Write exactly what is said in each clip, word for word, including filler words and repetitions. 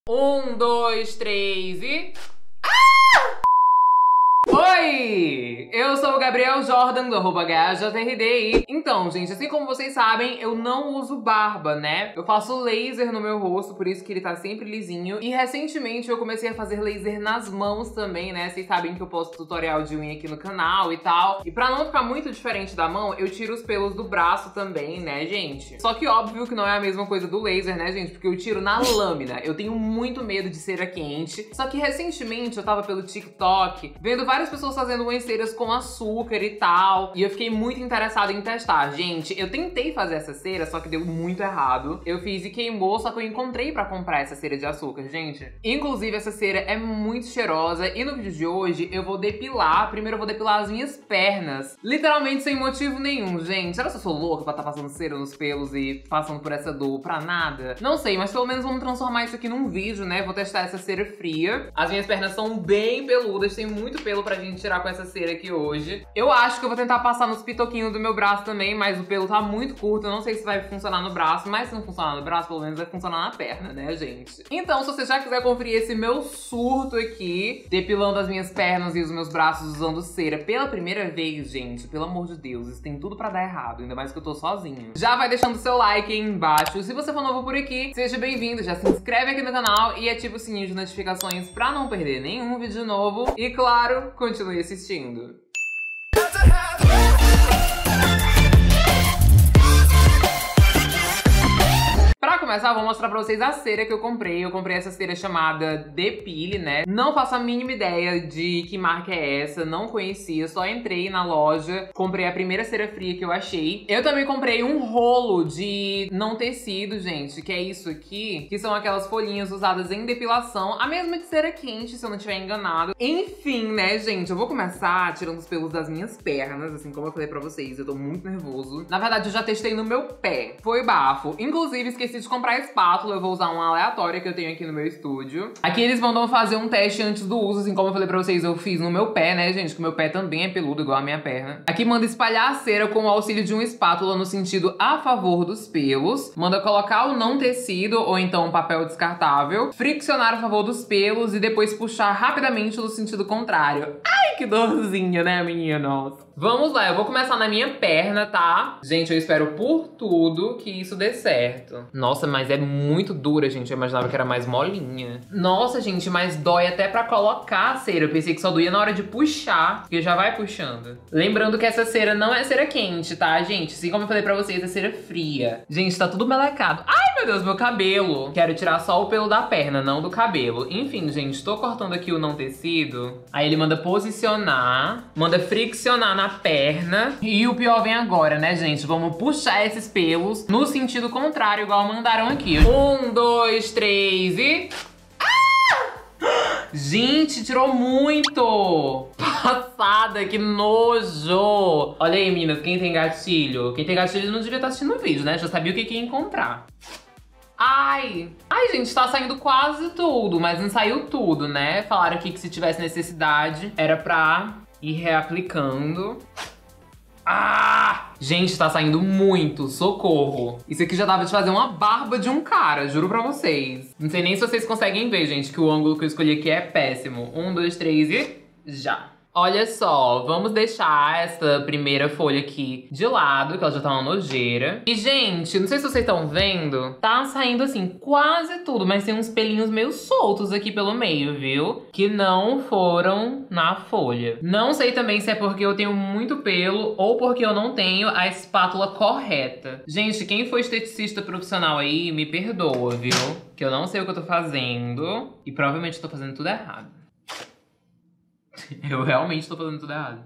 Um, dois, três e... Oi! Eu sou o Gabriel Jordan, do arroba H J R D I. Então, gente, assim como vocês sabem, eu não uso barba, né? Eu faço laser no meu rosto, por isso que ele tá sempre lisinho. E recentemente eu comecei a fazer laser nas mãos também, né? Vocês sabem que eu posto tutorial de unha aqui no canal e tal. E pra não ficar muito diferente da mão, eu tiro os pelos do braço também, né, gente? Só que óbvio que não é a mesma coisa do laser, né, gente? Porque eu tiro na lâmina. Eu tenho muito medo de cera quente. Só que recentemente eu tava pelo TikTok vendo várias pessoas fazendo umas ceras com açúcar e tal. E eu fiquei muito interessada em testar. Gente, eu tentei fazer essa cera, só que deu muito errado. Eu fiz e queimou, só que eu encontrei pra comprar essa cera de açúcar, gente. Inclusive, essa cera é muito cheirosa. E no vídeo de hoje, eu vou depilar. Primeiro eu vou depilar as minhas pernas. Literalmente sem motivo nenhum, gente. Será que eu sou louca pra estar passando cera nos pelos e passando por essa dor pra nada? Não sei, mas pelo menos vamos transformar isso aqui num vídeo, né? Vou testar essa cera fria. As minhas pernas são bem peludas, tem muito pelo pra gente tirar com essa cera aqui hoje. Eu acho que eu vou tentar passar nos pitoquinhos do meu braço também, mas o pelo tá muito curto, eu não sei se vai funcionar no braço, mas se não funcionar no braço, pelo menos vai funcionar na perna, né, gente? Então, se você já quiser conferir esse meu surto aqui, depilando as minhas pernas e os meus braços usando cera pela primeira vez, gente, pelo amor de Deus, isso tem tudo pra dar errado, ainda mais que eu tô sozinha. Já vai deixando o seu like aí embaixo. Se você for novo por aqui, seja bem-vindo, já se inscreve aqui no canal e ativa o sininho de notificações pra não perder nenhum vídeo novo. E claro, continue assistindo. Pra começar, eu vou mostrar pra vocês a cera que eu comprei. Eu comprei essa cera chamada Depile, né? Não faço a mínima ideia de que marca é essa, não conhecia. Só entrei na loja, comprei a primeira cera fria que eu achei. Eu também comprei um rolo de não tecido, gente, que é isso aqui, que são aquelas folhinhas usadas em depilação. A mesma de cera quente, se eu não estiver enganado. Enfim, né, gente? Eu vou começar tirando os pelos das minhas pernas, assim como eu falei pra vocês. Eu tô muito nervoso. Na verdade, eu já testei no meu pé. Foi bafo. Inclusive, esqueci de comprar espátula, eu vou usar uma aleatória que eu tenho aqui no meu estúdio. Aqui eles mandam fazer um teste antes do uso, assim como eu falei pra vocês, eu fiz no meu pé, né, gente? Que o meu pé também é peludo, igual a minha perna. Aqui manda espalhar a cera com o auxílio de uma espátula no sentido a favor dos pelos. Manda colocar o não tecido, ou então um papel descartável. Friccionar a favor dos pelos e depois puxar rapidamente no sentido contrário. Ai, que dorzinha, né, meninos? Vamos lá, eu vou começar na minha perna, tá? Gente, eu espero por tudo que isso dê certo. Nossa, mas é muito dura, gente. Eu imaginava que era mais molinha. Nossa, gente, mas dói até pra colocar a cera. Eu pensei que só doía na hora de puxar, porque já vai puxando. Lembrando que essa cera não é cera quente, tá, gente? Assim como eu falei pra vocês, é cera fria. Gente, tá tudo melecado. Ai, meu Deus, meu cabelo. Quero tirar só o pelo da perna, não do cabelo. Enfim, gente, tô cortando aqui o não tecido. Aí ele manda posicionar, manda friccionar na perna. E o pior vem agora, né, gente? Vamos puxar esses pelos no sentido contrário, igual mandaram aqui. Um, dois, três e... Ah! Gente, tirou muito! Passada, que nojo! Olha aí, meninas, quem tem gatilho? Quem tem gatilho não devia estar assistindo o vídeo, né? Já sabia o que, que ia encontrar. Ai! Ai, gente, tá saindo quase tudo, mas não saiu tudo, né? Falaram aqui que se tivesse necessidade, era pra ir reaplicando. Ah! Gente, tá saindo muito, socorro. Isso aqui já dava de fazer uma barba de um cara, juro pra vocês. Não sei nem se vocês conseguem ver, gente, que o ângulo que eu escolhi aqui é péssimo. Um, dois, três e... já. Olha só, vamos deixar essa primeira folha aqui de lado, que ela já tá uma nojeira. E, gente, não sei se vocês estão vendo, tá saindo, assim, quase tudo, mas tem uns pelinhos meio soltos aqui pelo meio, viu? Que não foram na folha. Não sei também se é porque eu tenho muito pelo ou porque eu não tenho a espátula correta. Gente, quem for esteticista profissional aí, me perdoa, viu? Que eu não sei o que eu tô fazendo e provavelmente eu tô fazendo tudo errado. Eu realmente tô fazendo tudo errado.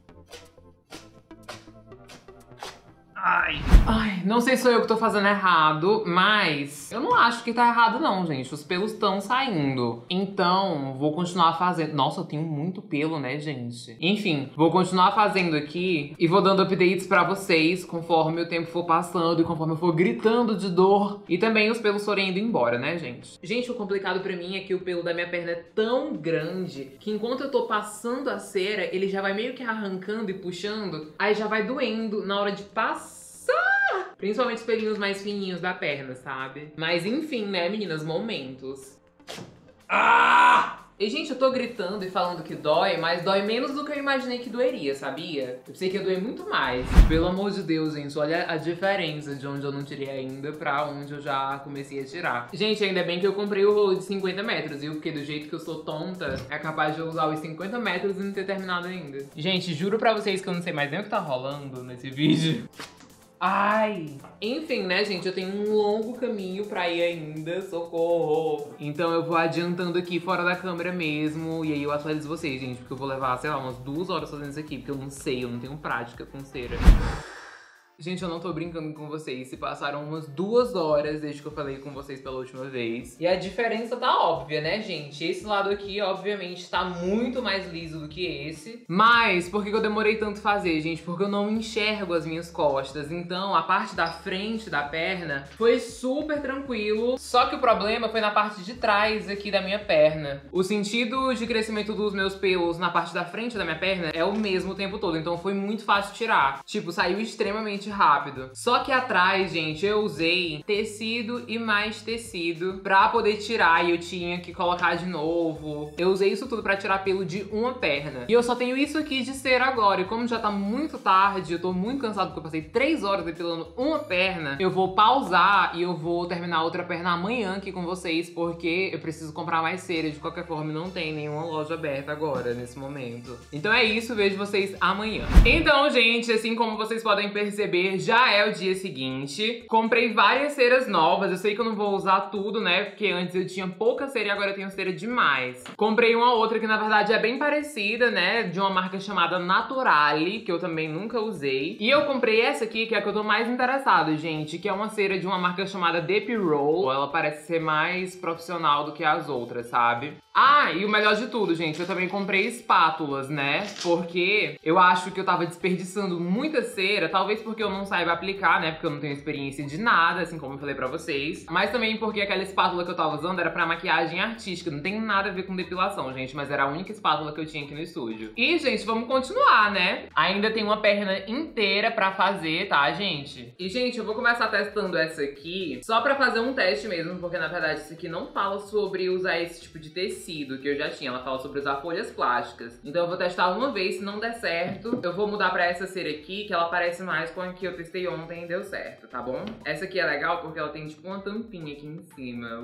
Ai. Ai, não sei se sou eu que tô fazendo errado, mas eu não acho que tá errado não, gente. Os pelos estão saindo. Então, vou continuar fazendo. Nossa, eu tenho muito pelo, né, gente? Enfim, vou continuar fazendo aqui e vou dando updates pra vocês conforme o tempo for passando e conforme eu for gritando de dor. E também os pelos forem indo embora, né, gente? Gente, o complicado pra mim é que o pelo da minha perna é tão grande que enquanto eu tô passando a cera, ele já vai meio que arrancando e puxando, aí já vai doendo na hora de passar. Principalmente os pelinhos mais fininhos da perna, sabe? Mas enfim, né, meninas? Momentos. Ah! E, gente, eu tô gritando e falando que dói, mas dói menos do que eu imaginei que doeria, sabia? Eu pensei que ia doer muito mais. Pelo amor de Deus, gente, olha a diferença de onde eu não tirei ainda pra onde eu já comecei a tirar. Gente, ainda bem que eu comprei o rolo de cinquenta metros, viu? Porque do jeito que eu sou tonta, é capaz de eu usar os cinquenta metros e não ter terminado ainda. Gente, juro pra vocês que eu não sei mais nem o que tá rolando nesse vídeo. Ai! Enfim, né, gente? Eu tenho um longo caminho pra ir ainda, socorro! Então eu vou adiantando aqui fora da câmera mesmo, e aí eu atualizo vocês, gente, porque eu vou levar, sei lá, umas duas horas fazendo isso aqui, porque eu não sei, eu não tenho prática com cera. Gente, eu não tô brincando com vocês, se passaram umas duas horas desde que eu falei com vocês pela última vez. E a diferença tá óbvia, né, gente? Esse lado aqui, obviamente, tá muito mais liso do que esse. Mas, por que eu demorei tanto fazer, gente? Porque eu não enxergo as minhas costas. Então, a parte da frente da perna foi super tranquilo. Só que o problema foi na parte de trás aqui da minha perna. O sentido de crescimento dos meus pelos na parte da frente da minha perna é o mesmo o tempo todo. Então, foi muito fácil tirar. Tipo, saiu extremamente rápido. Só que atrás, gente, eu usei tecido e mais tecido pra poder tirar, e eu tinha que colocar de novo. Eu usei isso tudo pra tirar pelo de uma perna. E eu só tenho isso aqui de cera agora. E como já tá muito tarde, eu tô muito cansado porque eu passei três horas depilando uma perna, eu vou pausar e eu vou terminar a outra perna amanhã aqui com vocês, porque eu preciso comprar mais cera. De qualquer forma, não tem nenhuma loja aberta agora, nesse momento. Então é isso, vejo vocês amanhã. Então, gente, assim como vocês podem perceber, já é o dia seguinte. Comprei várias ceras novas. Eu sei que eu não vou usar tudo, né? Porque antes eu tinha pouca cera e agora eu tenho cera demais. Comprei uma outra que, na verdade, é bem parecida, né? De uma marca chamada Naturale, que eu também nunca usei. E eu comprei essa aqui, que é a que eu tô mais interessado, gente, que é uma cera de uma marca chamada Depi Roll. Ela parece ser mais profissional do que as outras, sabe? Ah, e o melhor de tudo, gente, eu também comprei espátulas, né? Porque eu acho que eu tava desperdiçando muita cera, talvez porque eu não saiba aplicar, né? Porque eu não tenho experiência de nada, assim como eu falei pra vocês. Mas também porque aquela espátula que eu tava usando era pra maquiagem artística, não tem nada a ver com depilação, gente, mas era a única espátula que eu tinha aqui no estúdio. E, gente, vamos continuar, né? Ainda tem uma perna inteira pra fazer, tá, gente? E, gente, eu vou começar testando essa aqui só pra fazer um teste mesmo, porque, na verdade, isso aqui não fala sobre usar esse tipo de tecido que eu já tinha, ela fala sobre usar folhas plásticas. Então eu vou testar uma vez, se não der certo, eu vou mudar pra essa cera aqui, que ela parece mais com a que eu testei ontem e deu certo, tá bom? Essa aqui é legal porque ela tem tipo uma tampinha aqui em cima.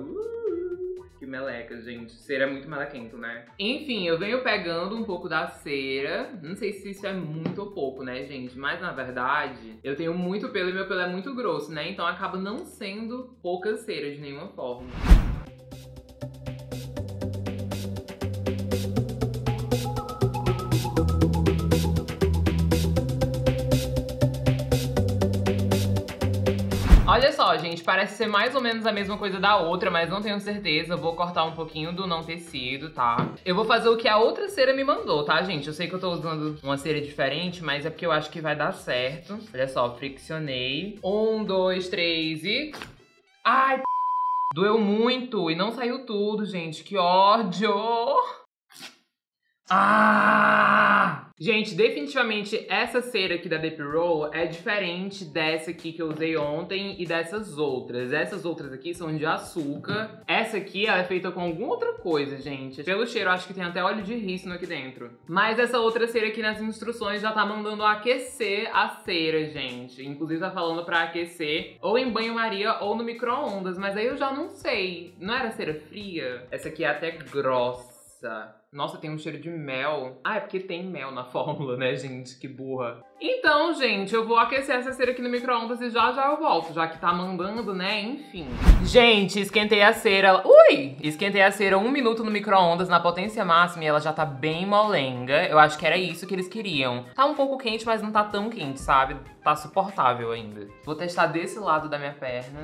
Uh, que meleca, gente. Cera é muito melequento, né? Enfim, eu venho pegando um pouco da cera. Não sei se isso é muito ou pouco, né, gente? Mas na verdade, eu tenho muito pelo e meu pelo é muito grosso, né? Então acaba não sendo pouca cera de nenhuma forma. Olha só, gente, parece ser mais ou menos a mesma coisa da outra, mas não tenho certeza. Eu vou cortar um pouquinho do não tecido, tá? Eu vou fazer o que a outra cera me mandou, tá, gente? Eu sei que eu tô usando uma cera diferente, mas é porque eu acho que vai dar certo. Olha só, friccionei. Um, dois, três e... Ai, p... doeu muito e não saiu tudo, gente. Que ódio! Ah! Gente, definitivamente essa cera aqui da Depi Roll é diferente dessa aqui que eu usei ontem e dessas outras. Essas outras aqui são de açúcar. Essa aqui, ela é feita com alguma outra coisa, gente. Pelo cheiro, eu acho que tem até óleo de rícino aqui dentro. Mas essa outra cera aqui nas instruções já tá mandando aquecer a cera, gente. Inclusive tá falando pra aquecer ou em banho-maria ou no micro-ondas. Mas aí eu já não sei. Não era cera fria? Essa aqui é até grossa. Nossa, tem um cheiro de mel. Ah, é porque tem mel na fórmula, né, gente? Que burra. Então, gente, eu vou aquecer essa cera aqui no micro-ondas e já já eu volto, já que tá mandando, né? Enfim. Gente, esquentei a cera. Ui! Esquentei a cera um minuto no micro-ondas na potência máxima e ela já tá bem molenga. Eu acho que era isso que eles queriam. Tá um pouco quente, mas não tá tão quente, sabe? Tá suportável ainda. Vou testar desse lado da minha perna.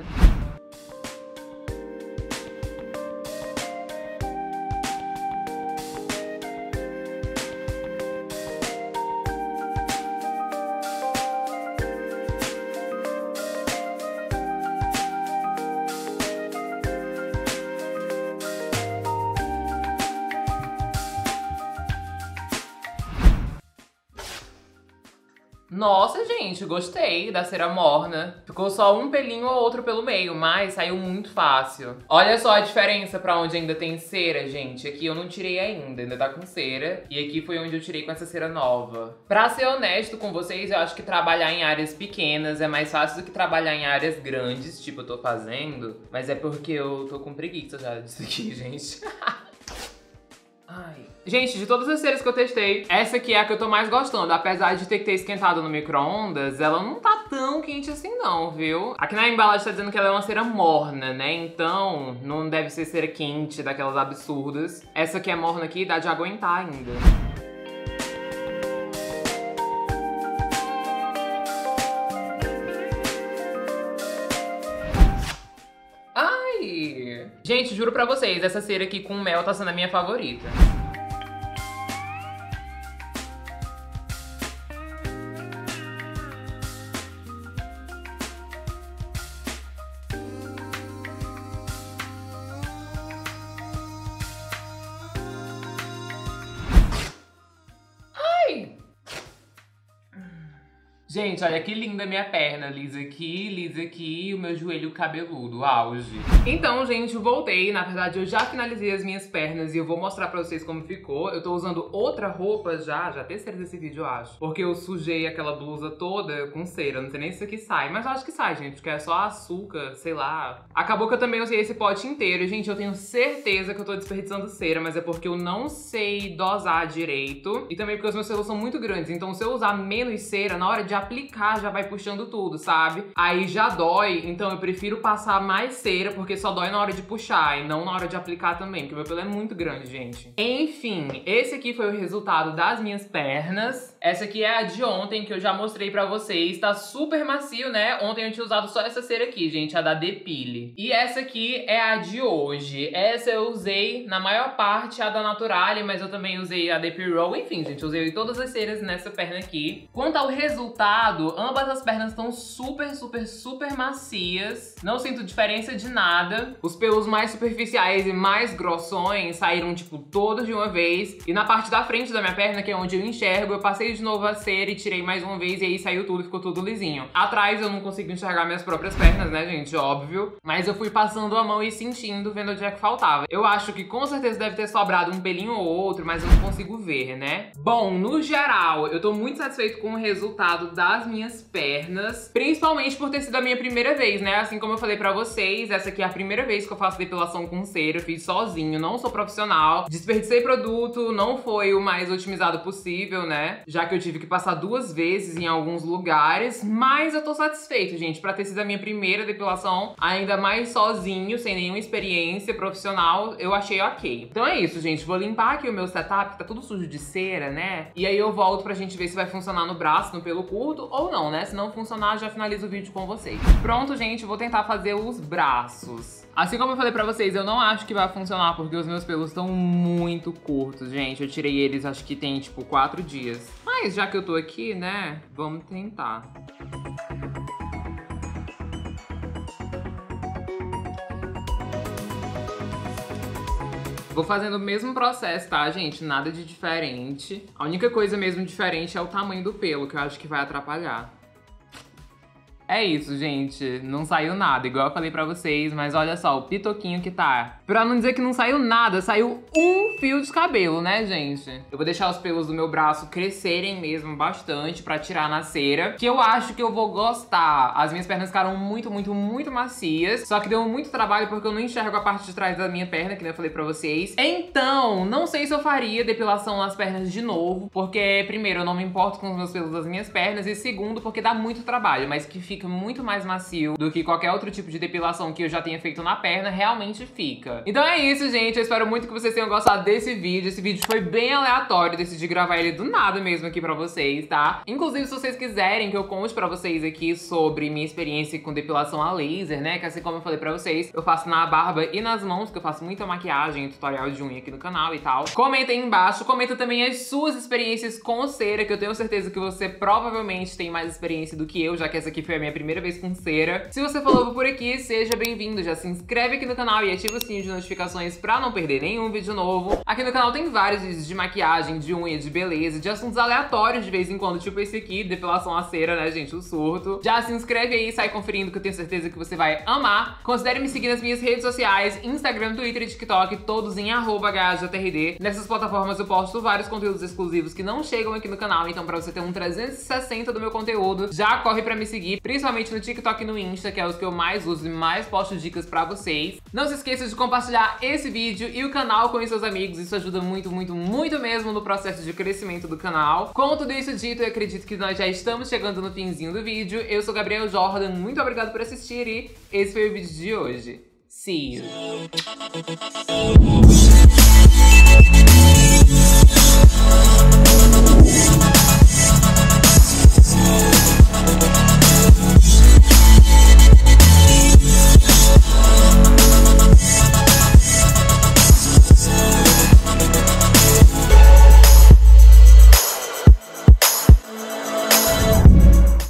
Nossa, gente, gostei da cera morna. Ficou só um pelinho ou outro pelo meio, mas saiu muito fácil. Olha só a diferença pra onde ainda tem cera, gente. Aqui eu não tirei ainda, ainda tá com cera. E aqui foi onde eu tirei com essa cera nova. Pra ser honesto com vocês, eu acho que trabalhar em áreas pequenas é mais fácil do que trabalhar em áreas grandes, tipo eu tô fazendo. Mas é porque eu tô com preguiça já disso aqui, gente. Ai. Gente, de todas as ceras que eu testei, essa aqui é a que eu tô mais gostando. Apesar de ter que ter esquentado no micro-ondas, ela não tá tão quente assim não, viu? Aqui na embalagem tá dizendo que ela é uma cera morna, né? Então, não deve ser cera quente, daquelas absurdas. Essa aqui é morna aqui, dá de aguentar ainda. Ai! Gente, juro pra vocês, essa cera aqui com mel tá sendo a minha favorita. Gente, olha que linda a minha perna, lisa aqui, lisa aqui, e o meu joelho cabeludo, auge. Então, gente, voltei. Na verdade, eu já finalizei as minhas pernas e eu vou mostrar pra vocês como ficou. Eu tô usando outra roupa já, já terceira desse vídeo, eu acho. Porque eu sujei aquela blusa toda com cera, não sei nem se isso aqui sai. Mas eu acho que sai, gente, porque é só açúcar, sei lá. Acabou que eu também usei esse pote inteiro. Gente, eu tenho certeza que eu tô desperdiçando cera, mas é porque eu não sei dosar direito. E também porque os meus pelos são muito grandes, então se eu usar menos cera, na hora de aplicar já vai puxando tudo, sabe? Aí já dói, então eu prefiro passar mais cera, porque só dói na hora de puxar e não na hora de aplicar também, porque meu pelo é muito grande, gente. Enfim, esse aqui foi o resultado das minhas pernas. Essa aqui é a de ontem, que eu já mostrei pra vocês. Tá super macio, né? Ontem eu tinha usado só essa cera aqui, gente, a da Depile. E essa aqui é a de hoje. Essa eu usei, na maior parte, a da Naturale, mas eu também usei a Depile Roll. Enfim, gente, eu usei todas as ceras nessa perna aqui. Quanto ao resultado, ambas as pernas estão super, super, super macias. Não sinto diferença de nada. Os pelos mais superficiais e mais grossões saíram, tipo, todos de uma vez. E na parte da frente da minha perna, que é onde eu enxergo, eu passei de novo a cera e tirei mais uma vez. E aí saiu tudo, ficou tudo lisinho. Atrás eu não consigo enxergar minhas próprias pernas, né, gente? Óbvio. Mas eu fui passando a mão e sentindo, vendo onde é que faltava. Eu acho que com certeza deve ter sobrado um pelinho ou outro, mas eu não consigo ver, né? Bom, no geral, eu tô muito satisfeito com o resultado das minhas pernas, principalmente por ter sido a minha primeira vez, né? Assim como eu falei pra vocês, essa aqui é a primeira vez que eu faço depilação com cera, eu fiz sozinho, não sou profissional, desperdicei produto, não foi o mais otimizado possível, né? Já que eu tive que passar duas vezes em alguns lugares, mas eu tô satisfeito, gente, pra ter sido a minha primeira depilação, ainda mais sozinho, sem nenhuma experiência profissional, eu achei ok. Então é isso, gente, vou limpar aqui o meu setup, que tá tudo sujo de cera, né? E aí eu volto pra gente ver se vai funcionar no braço, no pelo curto, ou não, né? Se não funcionar, já finalizo o vídeo com vocês. Pronto, gente, vou tentar fazer os braços. Assim como eu falei pra vocês, eu não acho que vai funcionar porque os meus pelos estão muito curtos, gente. Eu tirei eles, acho que tem, tipo, quatro dias. Mas já que eu tô aqui, né, vamos tentar. Vou fazendo o mesmo processo, tá, gente? Nada de diferente. A única coisa mesmo diferente é o tamanho do pelo, que eu acho que vai atrapalhar. É isso, gente. Não saiu nada, igual eu falei pra vocês, mas olha só, o pitoquinho que tá. Pra não dizer que não saiu nada, saiu um fio de cabelo, né, gente? Eu vou deixar os pelos do meu braço crescerem mesmo bastante pra tirar na cera, que eu acho que eu vou gostar. As minhas pernas ficaram muito, muito, muito macias, só que deu muito trabalho porque eu não enxergo a parte de trás da minha perna, que nem eu falei pra vocês. Então, não sei se eu faria depilação nas pernas de novo, porque, primeiro, eu não me importo com os meus pelos das minhas pernas, e segundo, porque dá muito trabalho, mas que fica fica muito mais macio do que qualquer outro tipo de depilação que eu já tenha feito na perna, realmente fica. Então é isso, gente. Eu espero muito que vocês tenham gostado desse vídeo. Esse vídeo foi bem aleatório, decidi gravar ele do nada mesmo aqui pra vocês, tá? Inclusive, se vocês quiserem que eu conte pra vocês aqui sobre minha experiência com depilação a laser, né? Que assim como eu falei pra vocês, eu faço na barba e nas mãos, que eu faço muita maquiagem e tutorial de unha aqui no canal e tal. Comenta aí embaixo, comenta também as suas experiências com cera, que eu tenho certeza que você provavelmente tem mais experiência do que eu, já que essa aqui foi a minha minha primeira vez com cera. Se você for novo por aqui, seja bem-vindo. Já se inscreve aqui no canal e ativa o sininho de notificações pra não perder nenhum vídeo novo. Aqui no canal tem vários vídeos de maquiagem, de unha, de beleza, de assuntos aleatórios de vez em quando, tipo esse aqui, depilação a cera, né, gente? O surto. Já se inscreve aí, sai conferindo que eu tenho certeza que você vai amar. Considere me seguir nas minhas redes sociais, Instagram, Twitter e TikTok, todos em arroba H A J R D. Nessas plataformas eu posto vários conteúdos exclusivos que não chegam aqui no canal, então pra você ter um trezentos e sessenta do meu conteúdo, já corre pra me seguir, principalmente no TikTok e no Insta, que é os que eu mais uso e mais posto dicas pra vocês. Não se esqueça de compartilhar esse vídeo e o canal com os seus amigos, isso ajuda muito, muito, muito mesmo no processo de crescimento do canal. Com tudo isso dito, eu acredito que nós já estamos chegando no finzinho do vídeo. Eu sou Gabriel Jordan, muito obrigado por assistir e esse foi o vídeo de hoje. See you!